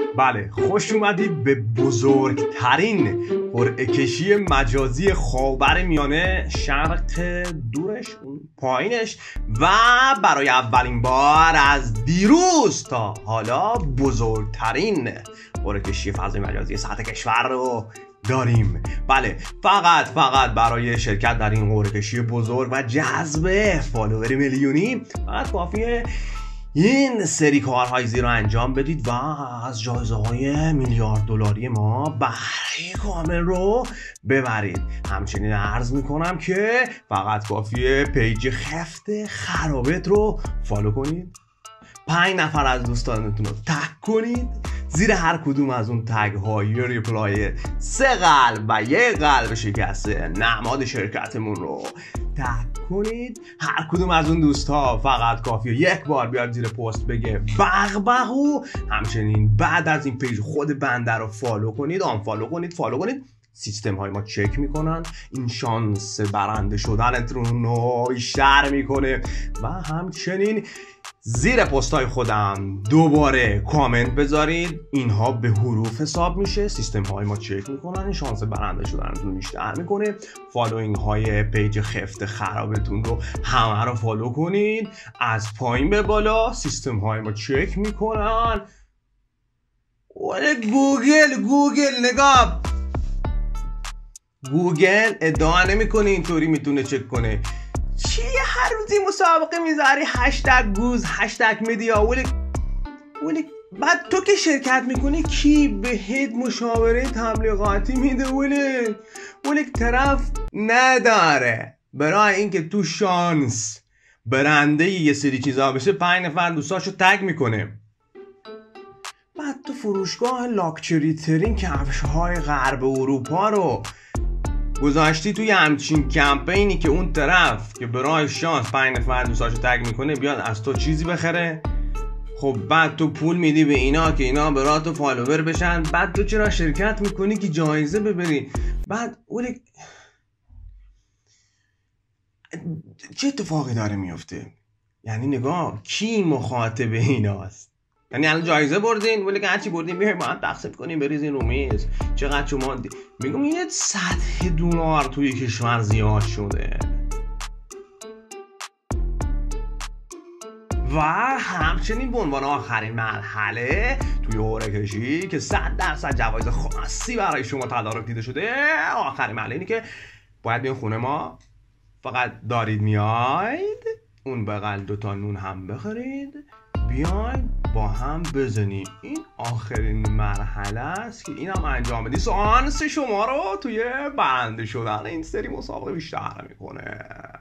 بله، خوش اومدید به بزرگترین قرعه کشی مجازی خاورمیانه، شرق دورش اون پایینش، و برای اولین بار از دیروز تا حالا بزرگترین قرعه کشی فضای مجازی سطح کشور رو داریم. بله، فقط برای شرکت در این قرعه کشی بزرگ و جذب فالوور میلیونی فقط کافیه این سری کارهای زیر رو انجام بدید و از جایزه های میلیارد دلاری ما بهره کامل رو ببرید. همچنین عرض میکنم که فقط کافیه پیج خفت خرابت رو فالو کنید، 5 نفر از دوستانتون رو تگ کنید، زیر هر کدوم از اون تگ ها یه ریپلای 3 قلب و 1 قلب شکسته نماد شرکتمون رو تگ کنید. هر کدوم از اون دوست ها فقط کافیه 1 بار بیاد زیر پست بگه بغبغو. همچنین بعد از این پیج خود بنده رو فالو کنید، آنفالو کنید، فالو کنید. سیستم های ما چک میکنن، این شانس برنده شدنتون رو بیشتر میکنه. و همچنین زیر پست های خودم دوباره کامنت بذارید، اینها به حروف حساب میشه، سیستم های ما چک میکنن، این شانس برنده شدنتون بیشتر میکنه. فالوینگ های پیج خفت خرابتون رو همه رو فالو کنید، از پایین به بالا سیستم های ما چک میکنن. گوگل نگاه، گوگل ادعا نمیکنه اینطوری میتونه چک کنه. چی هر روزی مسابقه میذاری هشتگ گوز، هشتگ مدیا، ولی بعد تو که شرکت میکنی کی بهت مشاوره تبلیغاتی میده؟ ولی طرف نداره. برای اینکه تو شانس برنده یه سری چیزا بشه 5 نفر دوستاشو تگ میکنه. بعد تو فروشگاه لاکچری ترین کفش‌های غرب اروپا رو گذاشتی توی همچین کمپینی که اون طرف که برای شانس 5 نفر دوستاشو تگ میکنه بیاد از تو چیزی بخره. خب بعد تو پول میدی به اینا که اینا برای تو فالوور بشن، بعد تو چرا شرکت میکنی که جایزه ببری؟ بعد چه اتفاقی داره میفته؟ یعنی نگاه کی مخاطب ایناست؟ یعنی الان جایزه بردین ولی که هرچی بردین بیایم ما هم تقسیم کنیم بریزین رو میز، چقدر شما میگم این $100 توی کشور زیاد شده. و همچنین به عنوان آخرین مرحله توی قرعه کشی که 100% جوایز خاصی برای شما تدارک دیده شده، آخرین مرحله اینه که باید بیان خونه ما. فقط دارید میاید اون بغل 2 تا نون هم بخرید، بیاین با هم بزنیم. این آخرین مرحله است که این هم انجام بدی، شانس شما رو توی برنده شدن این سری مسابقه بیشتر میکنه.